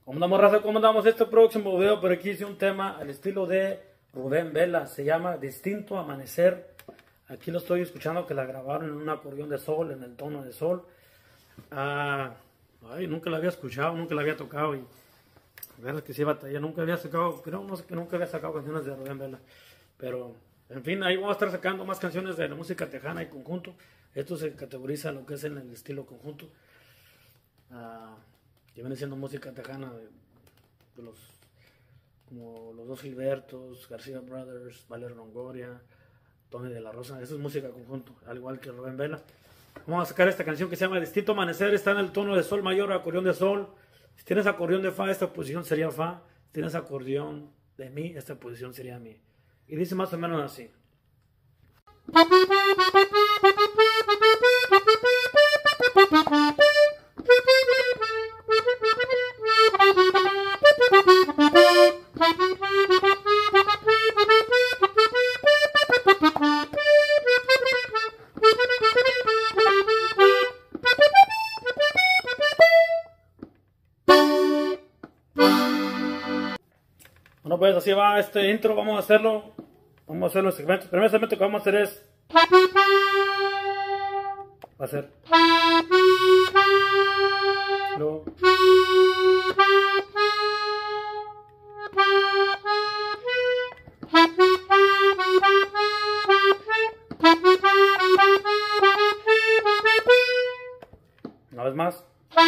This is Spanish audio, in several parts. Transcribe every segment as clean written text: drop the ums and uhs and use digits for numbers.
¿Cómo andamos, raza? ¿Cómo andamos? Este próximo video, por aquí hice un tema al estilo de Rubén Vela. Se llama Distinto Amanecer. Aquí lo estoy escuchando que la grabaron en un acordeón de sol, en el tono de sol. Nunca la había escuchado, nunca la había tocado. Y la verdad es que sí batalla. Nunca había sacado, creo no sé, que nunca había sacado canciones de Rubén Vela. Pero, en fin, ahí vamos a estar sacando más canciones de la música tejana y conjunto. Esto se categoriza lo que es en el estilo conjunto. Que viene siendo música tejana de los, como los dos Gilbertos, García Brothers, Valero Longoria, Tony de la Rosa. Eso es música conjunto, al igual que Rubén Vela. Vamos a sacar esta canción que se llama Distinto Amanecer. Está en el tono de sol mayor, acordeón de sol. Si tienes acordeón de fa, esta posición sería fa. Si tienes acordeón de mi, esta posición sería mi. Y dice más o menos así. Bueno, pues así va este intro. Vamos a hacerlo en segmentos. El primer segmento que vamos a hacer es luego, una vez más.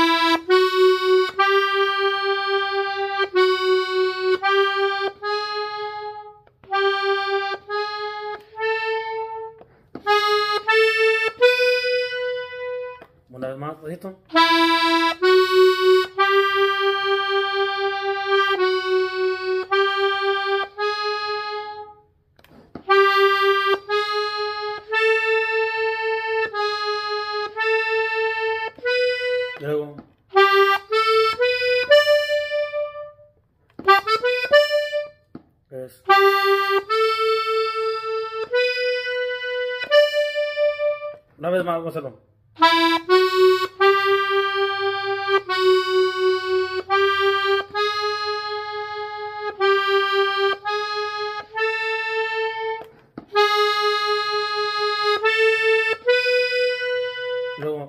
Una vez más, bonito. Luego. Una vez más, vamos a hacerlo. Luego.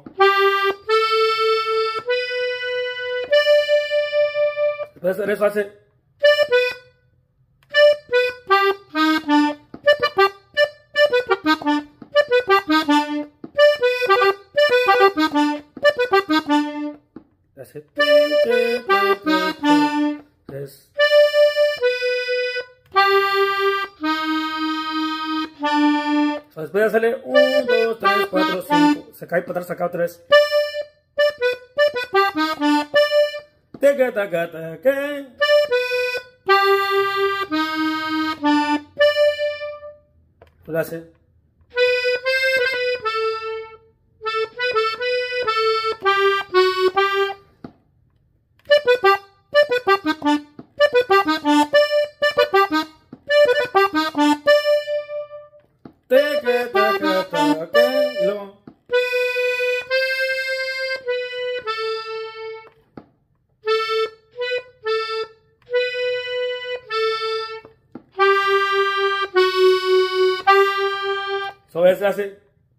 Después de hacer eso hace. Después de hacerle 1, 2, 3, 4, 5. Se cae para atrás, saca 3. Lo hace. Y luego. Eso se hace.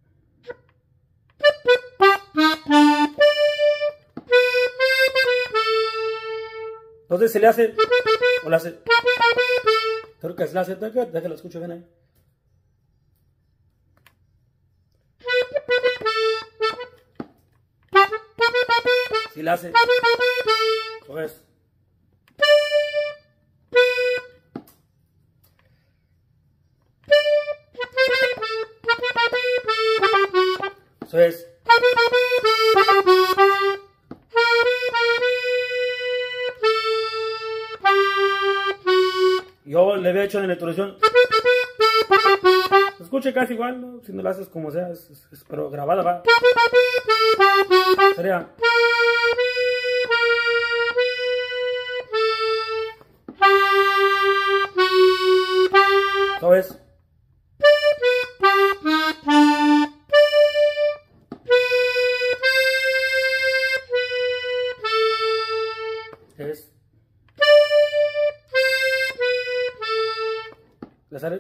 Entonces se le hace. O le hace. Creo que se le hace. Déjalo, escucho bien ahí. Si le hace. Eso es. Eso es. Yo le había hecho en la introducción. Se escucha casi igual, ¿no? Si no lo haces como sea, pero grabada va. Sería. Eso es. Es Le sale.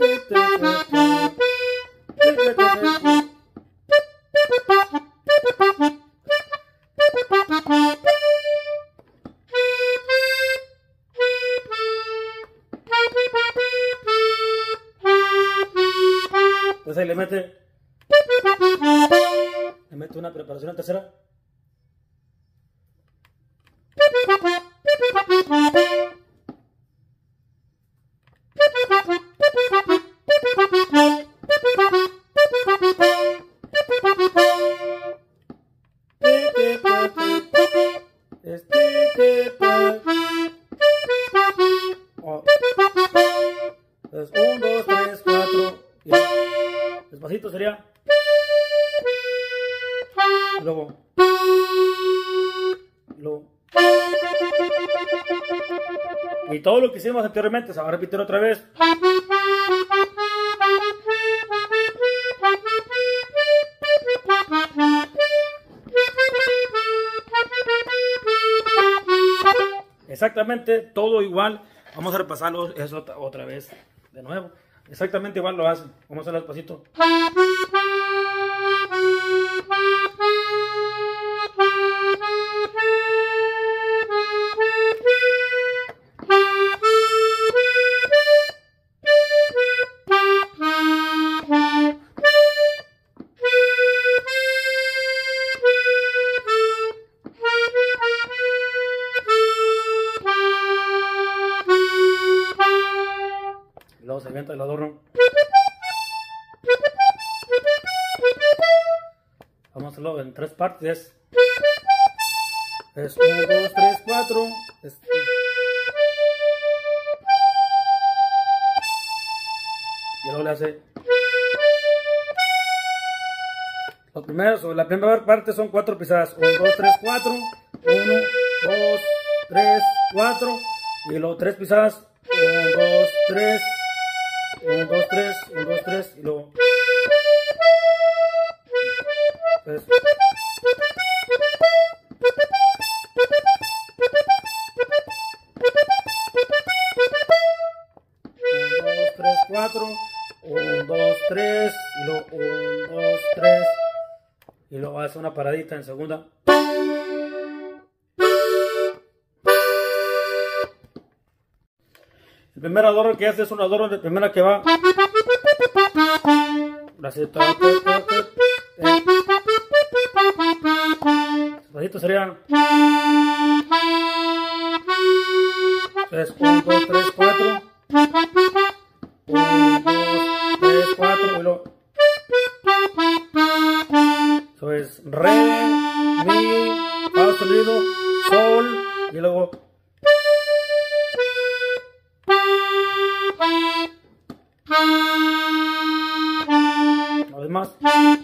Pues ahí le mete una preparación en tercera. Entonces, 1, 2, 3, 4. Despacito sería. Y luego. Y todo lo que hicimos anteriormente se va a repetir otra vez. Exactamente todo igual. Vamos a repasarlo eso otra vez de nuevo. Exactamente igual lo hacen. Vamos a hacerlo despacito. Luego se avienta el adorno. Vamos a hacerlo en 3 partes. Es 1, 2, 3, 4. Y luego le hace. La primera parte son 4 pisadas. 1, 2, 3, 4. 1, 2, 3, 4. Y luego 3 pisadas. 1, 2, 3. 1, 2, 3, 1, 2, 3 y luego 3. 1, 2, 3, 4. 1, 2, 3 y luego 1, 2, 3 y luego hace una paradita en segunda. El primer adorno que hace es un adorno de primera que va. Despacito serían. 3, 1, 2, 3, 4. 1, 2, 3, 4 y luego. Eso es re, mi, fa sostenido, sol y luego. Una vez más.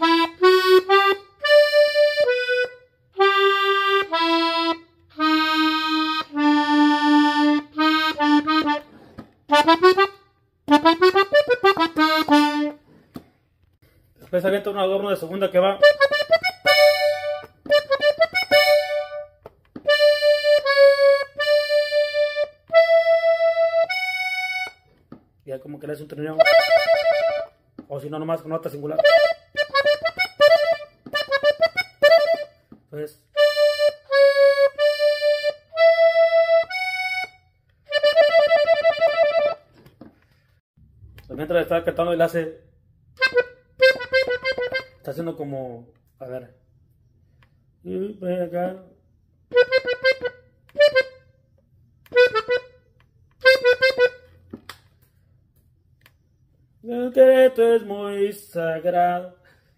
Después avienta un adorno de segunda que va. Ya como que le hace un trineo. O si no, nomás con nota singular. Entonces. Mientras le está cantando, él hace. Está haciendo como. A ver. Y ven acá. El secreto es muy sagrado.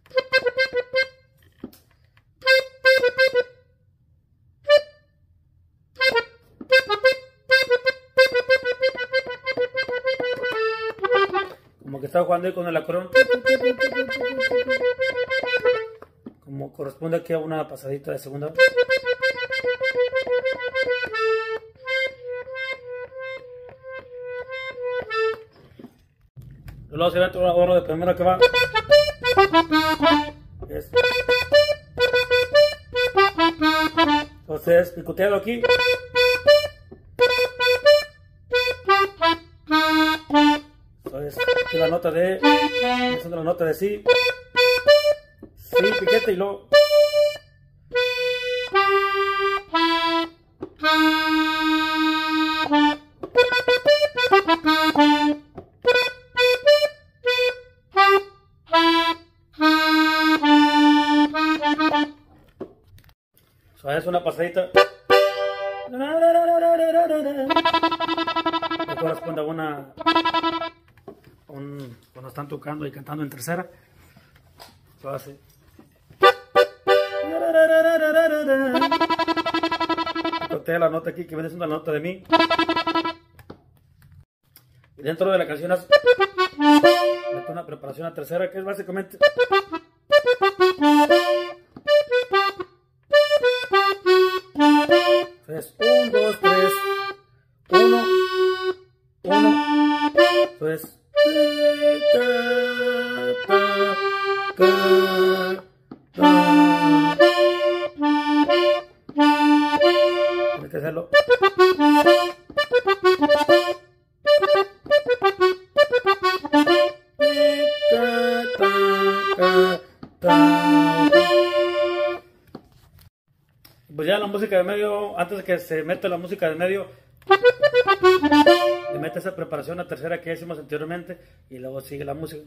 Como que está jugando ahí con el acordeón. Como corresponde aquí a una pasadita de segunda. Luego se ve otro adorno de primera que va. Entonces, picoteado aquí. Entonces, Aquí la nota de, haciendo la nota de si, si, piquete y luego. Es una pasadita. Me corresponde a cuando están tocando y cantando en tercera. Lo hace. Toqué la nota aquí que viene siendo la nota de mi. Y dentro de la canción hace una preparación a tercera que es básicamente. Entonces, 1, 2, 3, 1, 1. Entonces, hay que hacerlo. Pues ya la música de medio, antes de que se meta la música de medio, le mete esa preparación a tercera que hicimos anteriormente y luego sigue la música.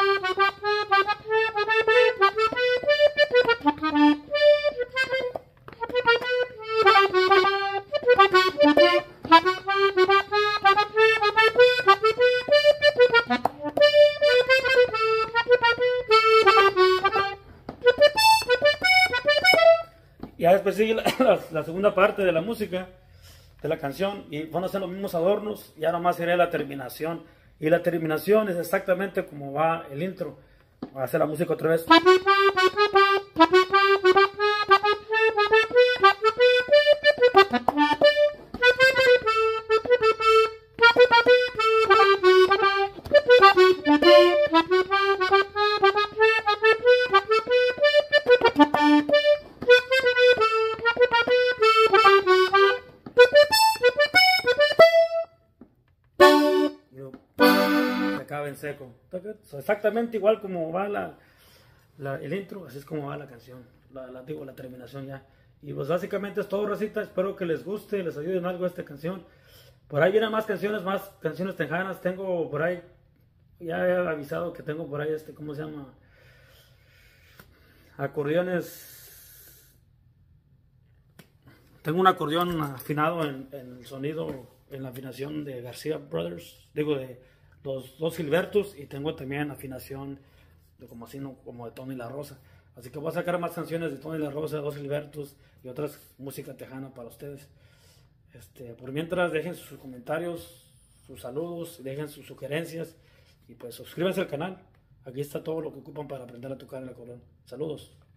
Ya después sigue la segunda parte de la música, de la canción, y van a ser los mismos adornos, ya nomás sería la terminación. Y la terminación es exactamente como va el intro. Va a hacer la música otra vez. Acaba en seco. Exactamente igual como va el intro, así es como va la canción, la terminación ya. Y pues básicamente es todo, racita. Espero que les guste, les ayude en algo esta canción. Por ahí vienen más canciones tejanas. Tengo por ahí, ya he avisado que tengo por ahí ¿cómo se llama? Acordeones. Tengo un acordeón afinado en el sonido, en la afinación de García Brothers, digo de los dos Gilbertos, y tengo también afinación de como de Tony La Rosa. Así que voy a sacar más canciones de Tony La Rosa, dos Gilbertos y otras música tejana para ustedes. Por mientras, dejen sus comentarios, sus saludos, dejen sus sugerencias y pues suscríbanse al canal. Aquí está todo lo que ocupan para aprender a tocar el acordeón. Saludos.